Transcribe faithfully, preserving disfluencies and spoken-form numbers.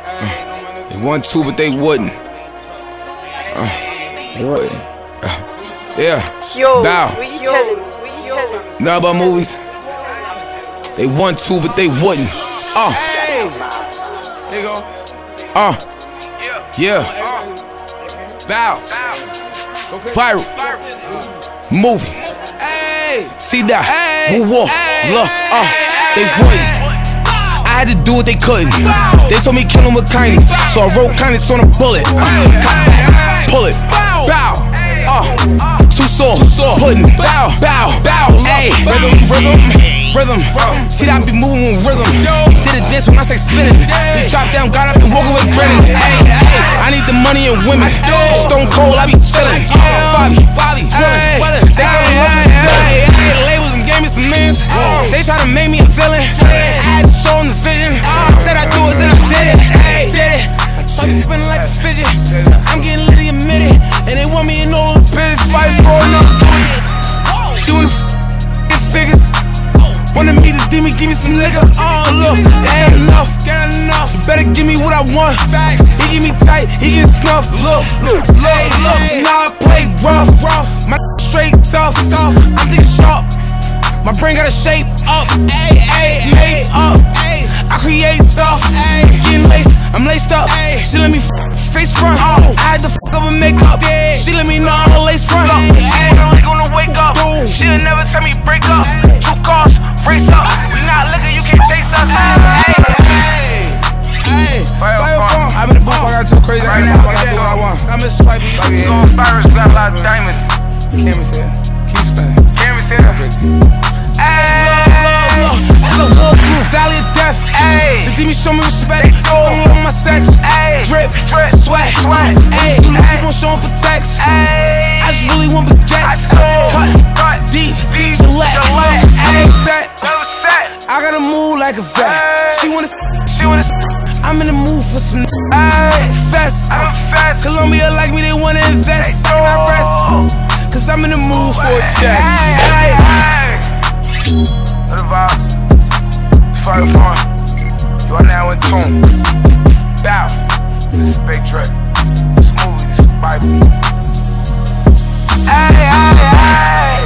Uh, they want to, but they wouldn't. Uh, they wouldn't. Uh, yeah. Yo, bow. Know about movies? They want to, but they wouldn't. Uh. There you go. Uh. Yeah. Bow. Viral. Movie. See that? Woo woo. Look. Uh. They wouldn't. I had to do what they couldn't. They told me kill them with kindness, so I wrote kindness on a bullet. Uh, pull it. Bow. Uh. Too sore. Pudding. Bow. Bow. Bow. Ayy. Rhythm. Rhythm. Rhythm. See that I be moving with rhythm. He did a dance when I say spinning. He dropped down, got up and walk away grinning. Ayy. I need the money and women. Stone cold, I be chillin'. Fivio. Foreign. They gonna love me feeling. The labels and gave me some mins. They try to make me a villain. I had to show them the vision. I said I do it, then I did it. Ayy, did it. I tried to spin it like a fidget. I'm getting litty, admit it. And they want me in no little business. Fight for enough. She wanna f figures. Wanted me to D me, give me some nigga. Oh look, that ain't enough. Got enough. You better give me what I want. Facts. He give me tight, he get snuffed. Look, look, look, look. Now I play rough, rough. My straight tough, tough. I'm thinking sharp. My brain got a shape up, ayy, ayy, made up, ayy. I create stuff, ayy. Getting laced, I'm laced up. Ayy. She let me f face front. Oh. I had to f up and make up. Yeah. She let me know I'm a lace front. Ayy, I'm gonna wake up. She'll never tell me break up. Two cars, race up. We not liquor, you can't chase us. Ayy, ayy, ayy. Fivio Foreign. I'm in the booth, I got too crazy. I can do what I want. I'm a swipe. It's on virus, got a lot of diamonds. Camera said, keep spinning. Camera said, Valley of death, ayy. The demons show me respect. Don't love my sex, ayy. Drip, drip, sweat, sweat, ayy. You know people showing protects, ayy. I just really want baguettes. Cut, cut, deep, deep, Gillette, ayy. Set, I gotta move like a vet. She wanna, she wanna. I'm in the mood for some ayy. Fest, I'm fast. Colombia like me, they wanna invest. I cannot rest, cause I'm in the mood for a check. Ayy, ayy. What about? Fivio Foreign, you are now in tune. Bow. This is Big Drip. This movie, this is Bible. Hey, hey, hey.